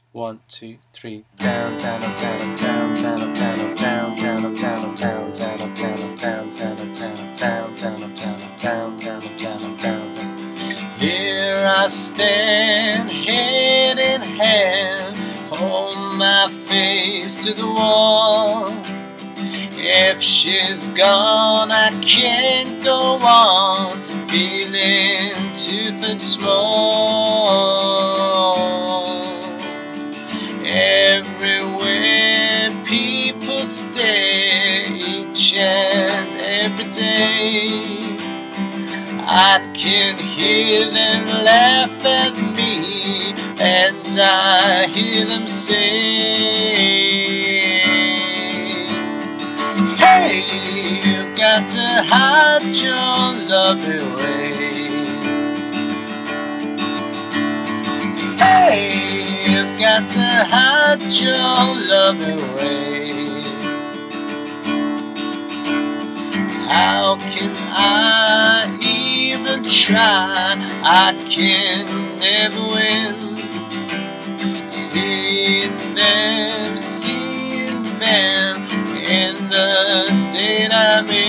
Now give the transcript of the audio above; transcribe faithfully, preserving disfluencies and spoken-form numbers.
One, two, three. Down, down, up, down, up, down, down, up, down, up, down, down, up, down, up, down, down, up, down, up, down, down, up, down, up, down, down, up, down, up, down, down, up, down, up, down, down. Here I stand, hand in hand, hold my face to the wall. If she's gone, I can't go on, feeling too bit small. Everywhere people stay, each and every day, I can hear them laugh at me, and I hear them say, hey, you've got to hide your love away. Hey, you've got to hide your love away. How can I even try? I can never win. Seeing them, seeing them in the state I'm in.